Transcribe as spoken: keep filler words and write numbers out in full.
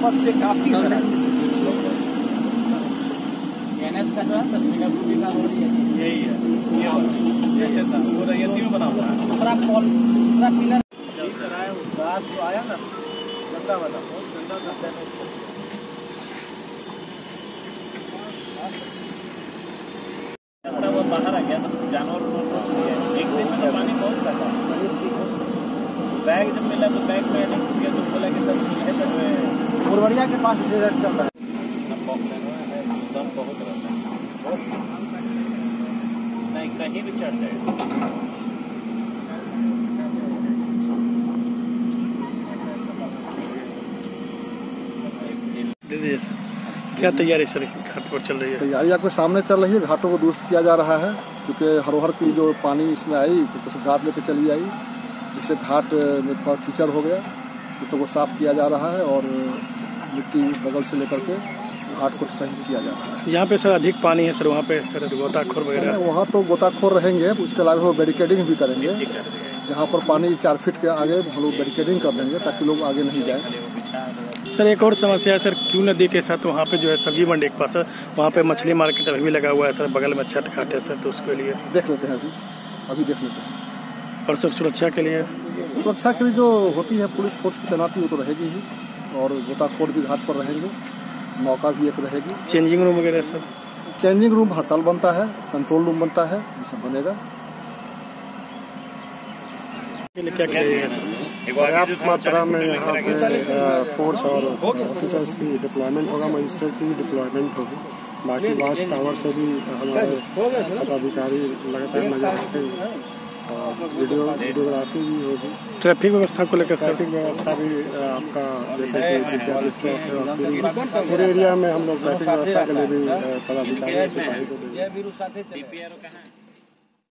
पथ से काफी एनएच का जो है सब भूमिका हो रही है। यही है, ये था वो रैयती में बना हुआ है। दूसरा पोल, दूसरा पिलर रात जो आया ना गंदा वाला, बहुत गंदा था। वो बाहर आ गया तो जानवर एक दिन में तो पानी बहुत था। बैग जब मिला तो बैग में किया तो बोला कि सब है तो मुरवड़िया के पास डेजर्ट चल रहा है। दम बहुत रहता है, नहीं कहीं भी चढ़ जाए। दीदी क्या तैयारी सर घाट पर चल रही है? तैयारी आपके सामने चल रही है। घाटों को दुरुस्त किया जा रहा है क्योंकि हरोहर की जो पानी इसमें आई तो कुछ घाट लेके चली आई, जिससे घाट में थोड़ा कीचड़ हो गया, उसको साफ किया जा रहा है और मिट्टी बगल से लेकर के घाट को सही किया जा रहा है। यहाँ पे सर अधिक पानी है सर, वहाँ पे सर गोताखोर वगैरह? वहाँ तो गोताखोर रहेंगे, उसके अलावा हम लोग बैरिकेडिंग भी करेंगे। जहाँ पर पानी चार फीट के आगे हम लोग बैरिकेडिंग कर देंगे ताकि लोग आगे नहीं जाए। सर एक और समस्या है सर, क्यों नदी के साथ वहाँ पे जो है सब्जी मंडी के पास वहाँ पे मछली मार्केट अभी भी लगा हुआ है सर, बगल में छठ घाट है सर, तो उसके लिए देख लेते हैं अभी अभी देख लेते हैं। और सब सुरक्षा के लिए? सुरक्षा के लिए जो होती है पुलिस फोर्स की तैनाती वो तो रहेगी ही, और गोताखोर भी घाट पर रहेंगे, नौका भी एक रहेगी। चेंजिंग रूम वगैरह सर? चेंजिंग रूम हर साल बनता है, कंट्रोल रूम बनता है, ये सब बनेगा। क्या करिएगा सर? पर्याप्त मात्रा में यहाँ पे फोर्स और ऑफिसर्स की डिप्लॉयमेंट होगा, मजिस्ट्रेट की भी डिप्लॉयमेंट होगी। बाकी वॉच टावर से भी हमारे पदाधिकारी लगातार नजर रखेंगे और वीडियो वीडियोग्राफी भी होगी। ट्रैफिक व्यवस्था को लेकर ट्रैफिक व्यवस्था भी आपका जैसे कि विद्यालय चौक है और पूरे एरिया में हम लोग ट्रैफिक व्यवस्था के लिए भी पदाधिकारी सिपाही को देंगे।